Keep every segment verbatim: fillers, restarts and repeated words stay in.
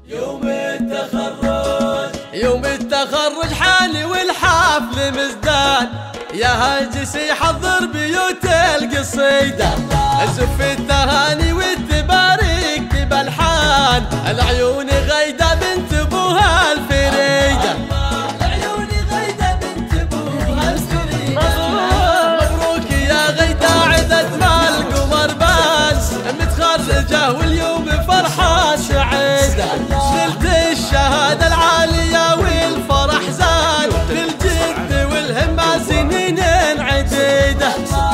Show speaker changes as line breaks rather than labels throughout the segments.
يوم التخرج
يوم التخرج حالي والحفل مزدان، يا هاجس يحضر بيوت القصيدة، زف التهاني والتباريك بالحان، العيون غيدة بنت ابوها الفريدة،
العيون غيدة بنت ابوها الفريدة.
مبروك يا غيدة عدت مع القمر بانس، متخرجة واليوم فرحة سعيدة، نلت الشهادة العالية والفرح زاد، للجد والهمة سنين عديدة،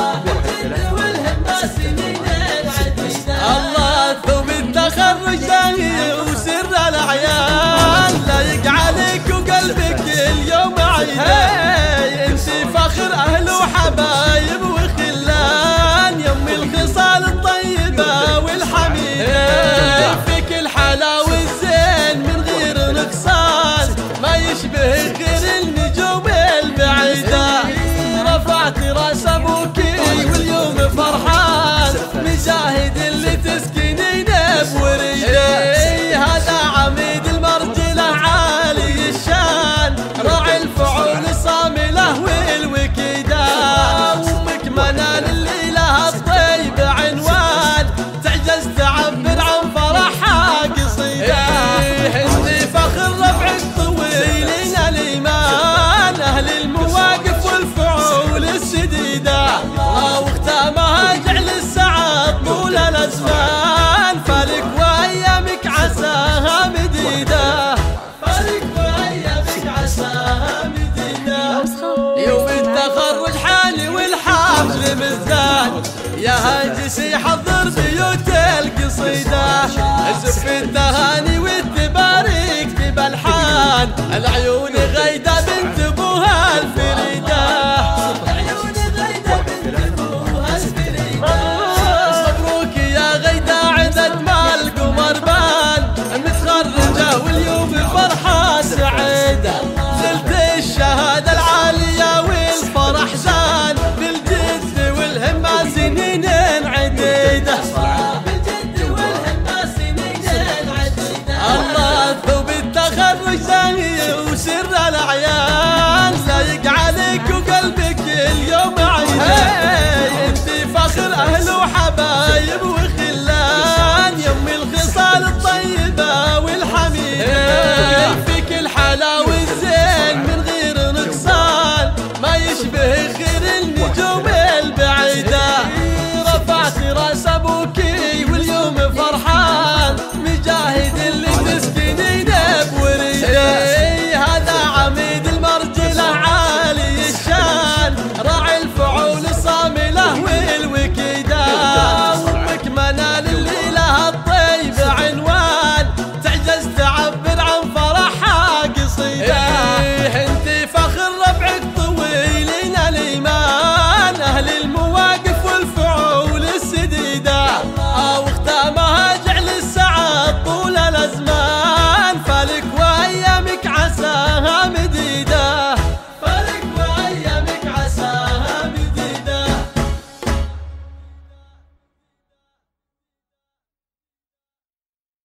الله ثوب التخرج زاهي وسر الأعيان، لا يقعلك وقلبك اليوم عيان، انت فخر أهل وحبايب وخلان، يم الخصال الطيبة والحميدة، فيك الحلاوة والزين من غير نقصان، ما يشبه غير النجوم البعيدة، رفعت راس أبوكي واليوم فرحان، مجاهد اللي تسكنين بوريده، هذا عميد المرجلة عالي الشان، راعي الفعول الصاملة والوكيدة، وامك منال اللي لها الطيب عنوان، تعجز تعبر عن فرحها قصيدة، اني فخر رفعك طويلين الايمان، اهل المواقف والفعول السديدة، واختامها جعل السعاد طول الازمان، فالك وايامك عساها مديدة، فالك وايامك عساها مديدة. يوم التخرج حالي والحفل مزدان، يا هاجس يحضر بيوت القصيدة، زف التهاني والتباريك بالحان، العيون غيدة